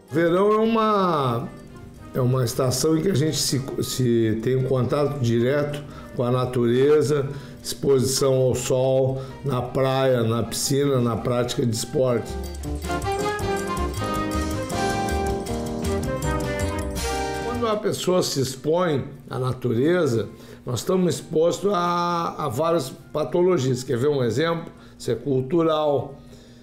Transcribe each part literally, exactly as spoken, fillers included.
Verão é uma, é uma estação em que a gente se, se tem um contato direto com a natureza, exposição ao sol, na praia, na piscina, na prática de esporte. Quando a pessoa se expõe à natureza, nós estamos expostos a, a várias patologias. Quer ver um exemplo? Isso é cultural.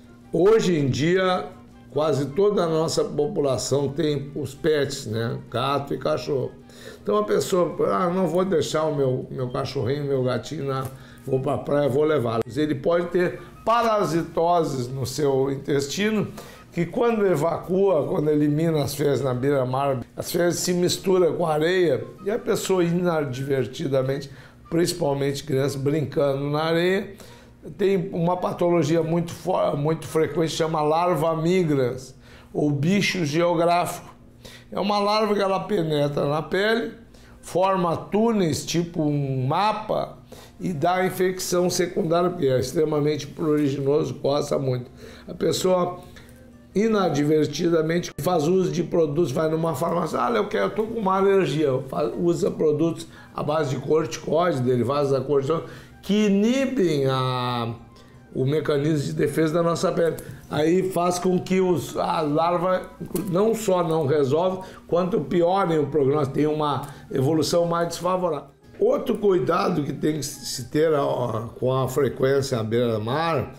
Hoje em dia, quase toda a nossa população tem os pets, né? Gato e cachorro. Então a pessoa, ah, não vou deixar o meu, meu cachorrinho, meu gatinho, na, vou para a praia, vou levá-lo. Ele pode ter parasitoses no seu intestino, que quando evacua, quando elimina as fezes na beira-mar, as fezes se misturam com areia e a pessoa inadvertidamente, principalmente crianças brincando na areia, tem uma patologia muito, muito frequente, chama larva migrans, ou bicho geográfico. É uma larva que ela penetra na pele, forma túneis, tipo um mapa, e dá infecção secundária, porque é extremamente pruriginoso, coça muito. A pessoa inadvertidamente faz uso de produtos, vai numa farmácia, ah, eu quero, eu tô com uma alergia, usa produtos à base de corticoide, derivados da cortisona, que inibem a, o mecanismo de defesa da nossa pele. Aí faz com que os, a larva não só não resolve, quanto piorem o prognóstico, tem uma evolução mais desfavorável. Outro cuidado que tem que se ter ó, com a frequência à beira-mar,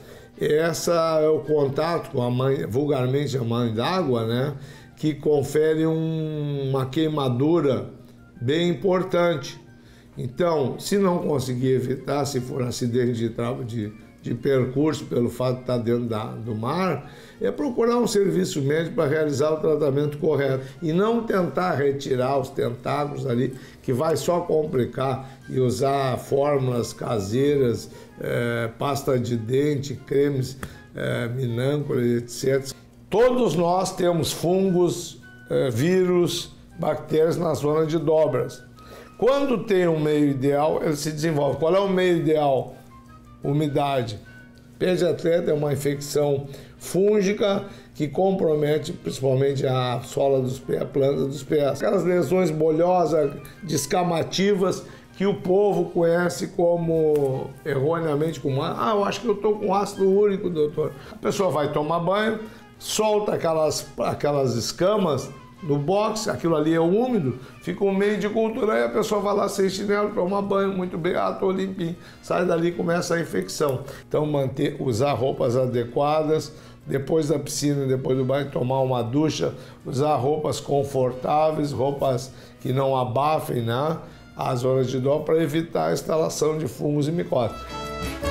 essa é o contato com a mãe, vulgarmente a mãe d'água, né, que confere um, uma queimadura bem importante. Então, se não conseguir evitar, se for acidente de, de, de percurso pelo fato de estar dentro da, do mar, é procurar um serviço médico para realizar o tratamento correto e não tentar retirar os tentáculos ali, que vai só complicar, e usar fórmulas caseiras, é, pasta de dente, cremes, é, minâncora, etcétera. Todos nós temos fungos, é, vírus, bactérias na zona de dobras. Quando tem um meio ideal, ele se desenvolve. Qual é o meio ideal? Umidade. Pé de atleta é uma infecção fúngica que compromete principalmente a sola dos pés, a planta dos pés. Aquelas lesões bolhosas, descamativas, que o povo conhece como, erroneamente, como, ah, eu acho que eu estou com ácido úrico, doutor. A pessoa vai tomar banho, solta aquelas, aquelas escamas no box, aquilo ali é úmido, fica um meio de cultura, e a pessoa vai lá sem chinelo, toma banho, muito bem, ah, tô limpinho, sai dali e começa a infecção. Então manter, usar roupas adequadas, depois da piscina, depois do banho, tomar uma ducha, usar roupas confortáveis, roupas que não abafem, né, as zonas de dor, para evitar a instalação de fungos e micoses.